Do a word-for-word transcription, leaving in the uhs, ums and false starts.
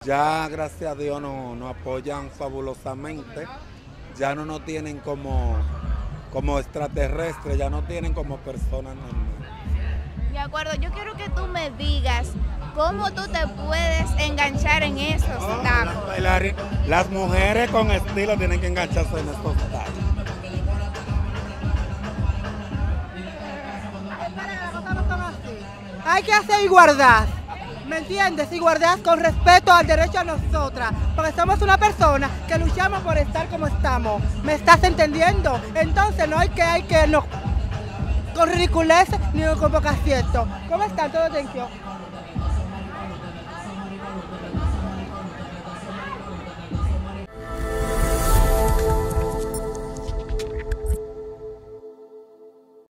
Ya, gracias a Dios, nos no apoyan fabulosamente. Ya no nos tienen como, como extraterrestres, ya no tienen como personas normales. De acuerdo, yo quiero que tú me digas cómo tú te puedes enganchar en esos Oh, las, tacos. bailari- las mujeres con estilo tienen que engancharse en estos tacos. Hay que hacer igualdad, ¿me entiendes? Igualdad con respeto al derecho a nosotras, porque somos una persona que luchamos por estar como estamos. ¿Me estás entendiendo? Entonces no hay que, hay que no, con ridiculez ni con poca acierto. ¿Cómo están todos? Thank you.